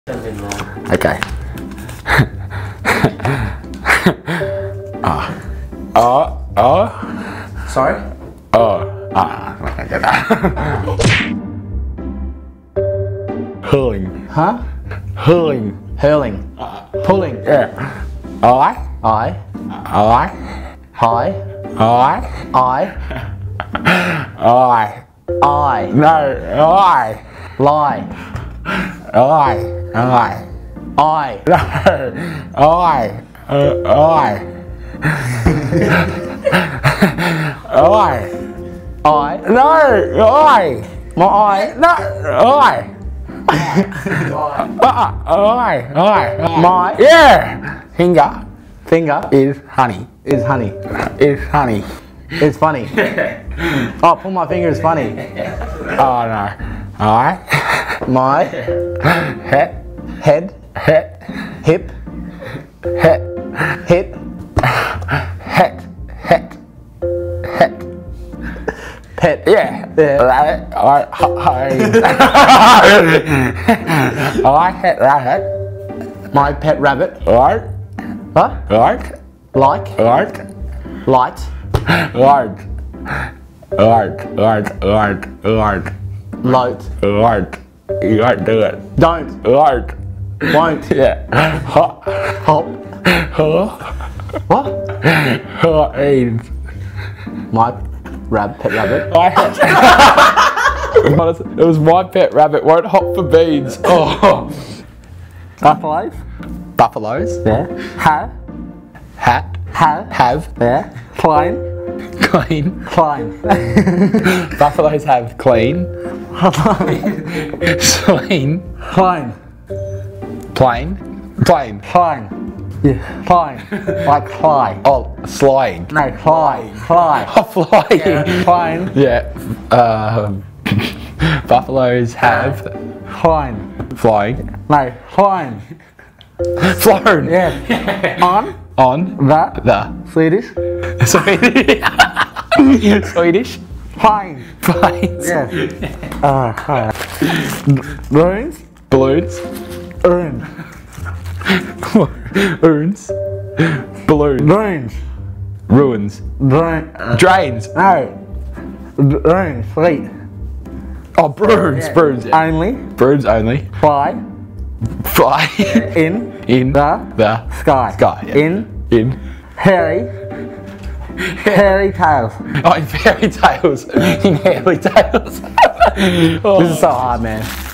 Okay. Sorry? I can't get that. Hurling. Huh? Hurling. Hurling. Pulling. Yeah. I. I. I. Hi. I. I. I. I. No. I. Lie. I. I. I. No. I. I. I. No. I. My eye. No. I. My. Yeah. Finger Finger is honey. is honey. Is honey. It's funny. Oh, pull my finger is funny. Oh no. I. My Head. head, Head. hip, Head. hip, Head. Head. Head. pet. Yeah. Yeah. Rabbit. I hit rabbit. My pet rabbit. Right. Huh? Right. Like. Right. Light. Right. Right. Right. Right. Right. Loat. Right. You won't do it. Don't. Right. Won't. Yeah. Hot. Hop. Huh? What? Hot beans. My pet rabbit. I had. It was my pet rabbit. Won't hop for beans. Oh. Buffaloes. Buffaloes. Yeah. Have. Hat. Have. Yeah. Clean. Clean. Clean. Buffaloes have clean. Clean. Clean. Plain. Plain. Clean. Yeah. Clean. Like fly. Oh, flying. No, fly. Fly. Oh, flying. Clean. Yeah. Buffaloes have Clean. flying. No, clean. Flown. Yeah. On The Swedish. Swedish. Clean. Planes. Yeah. Balloons. Balloons. Urn. Urns. Balloons. Balloons. Ruins. Drains. No. Balloons. Fleet. Oh, brunes. Yeah. Brunes. Yeah. Only. Brunes only. Fly. Fly. In. In The. Sky. Sky. Yeah. In. Hairy tails. Oh, in fairy tales. In hairy tales. Oh. This is so hard, man.